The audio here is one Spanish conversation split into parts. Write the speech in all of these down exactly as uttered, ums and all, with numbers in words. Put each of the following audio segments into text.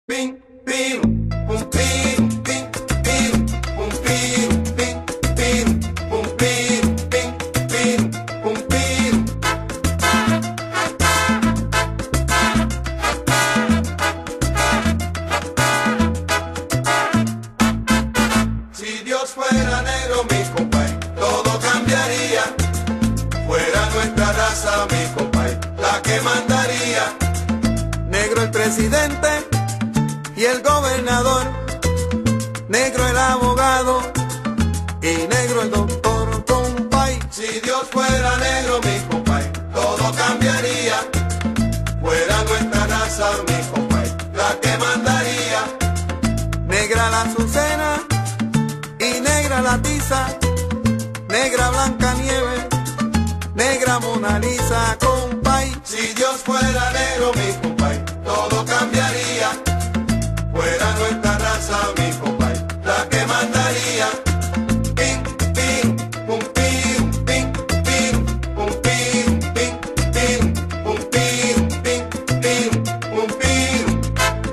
Pim, pim, pum, pim, pim, pim, pum, pim, pim, pim, pum, pim, pim, pim, pum, pim. Si Dios fuera negro, mi compay, todo cambiaría. Fuera nuestra raza, mi compay, la que mandaría. Negro el presidente y el gobernador, negro el abogado y negro el doctor, compay. Si Dios fuera negro, mi compay, todo cambiaría. Fuera nuestra raza, mi compay, la que mandaría. Negra la Azucena y negra la Tiza, negra Blanca Nieve, negra Mona Lisa, compay. Si Dios fuera negro, mi compay, todo cambiaría. Fuera nuestra raza, mi compay, la que mandaría. Pim, pim, pum, pim, pim, pim, pum, pim, pim, pim, pum, pim, pim, pim, pum, pim.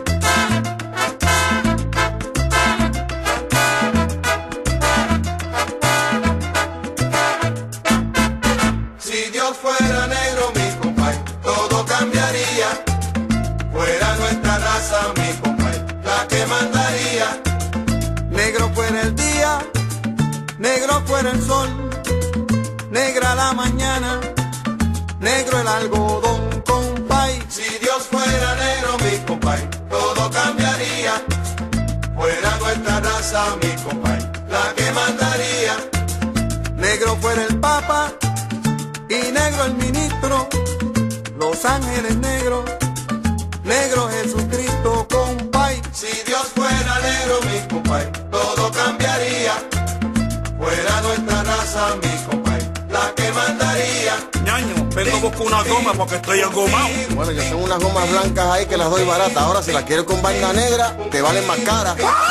Si Dios fuera negro, mi compay, todo cambiaría. Fuera nuestra raza, mi compay, la que mandaría. Negro fuera el día, negro fuera el sol, negra la mañana, negro el algodón, compay. Si Dios fuera negro, mi compay, todo cambiaría. Fuera nuestra raza, mi compay, la que mandaría. Negro fuera el papa y negro el ministro, los ángeles negros, negro Jesucristo, compay. Si Dios fuera negro, mi compay, todo cambiaría. Fuera nuestra raza, mi compay, la que mandaría. Ñaño, vengo a buscar una goma porque estoy engomado. Bueno, yo tengo unas gomas blancas ahí que las doy baratas. Ahora, si las quieres con banda negra, te valen más caras.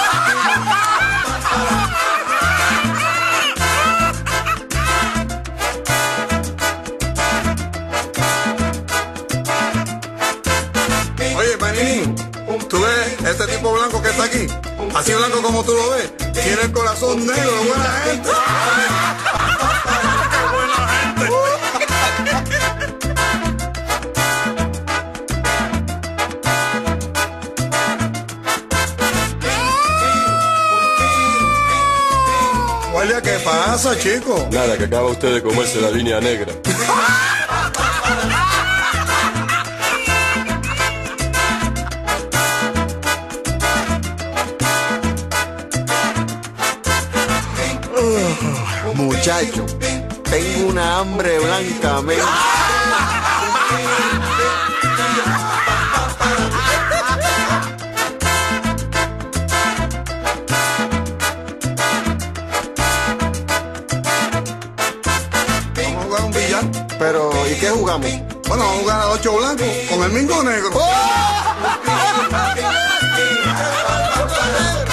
Oye, Panini, ¿tú ves este tipo blanco que está aquí? Así blanco como tú lo ves. Tiene el corazón negro, buena gente. ¡Qué buena gente! Guardia, ¿qué pasa, chico? Nada, que acaba usted de comerse la línea negra. Muchacho, tengo una hambre blanca, men. Vamos a jugar un billar. Pero, ¿y qué jugamos? Bueno, vamos a jugar a ocho blancos con el mingo negro. ¡Oh!